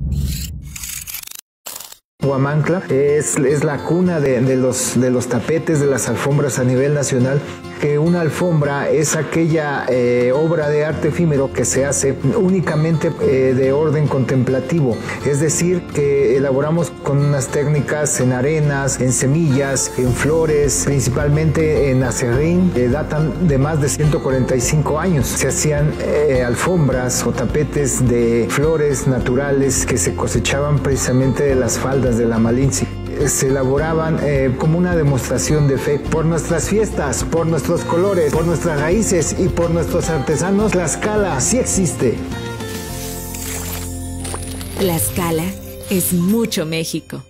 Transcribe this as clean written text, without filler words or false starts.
Huamantla es la cuna de los tapetes, de las alfombras a nivel nacional, que una alfombra es aquella obra de arte efímero que se hace únicamente de orden contemplativo, es decir, que elaboramos con unas técnicas en arenas, en semillas, en flores, principalmente en acerrín, datan de más de 145 años. Se hacían alfombras o tapetes de flores naturales que se cosechaban precisamente de las faldas de la Malinche. Se elaboraban como una demostración de fe por nuestras fiestas, por nuestros colores, por nuestras raíces y por nuestros artesanos. Tlaxcala sí existe. Tlaxcala es mucho México.